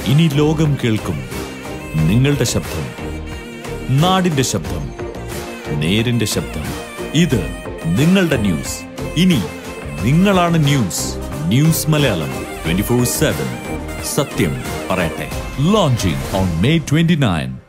ഇനി ലോകം കേൾക്കും നിങ്ങളുടെ ശബ്ദം, നാടിന്റെ ശബ്ദം, നേരിന്റെ ശബ്ദം. ഇത് നിങ്ങളുടെ ന്യൂസ്. ഇനി നിങ്ങളാണ് ന്യൂസ്. ന്യൂസ് മലയാളം 24/7. സത്യം പറയട്ടെ. Launching on May 29.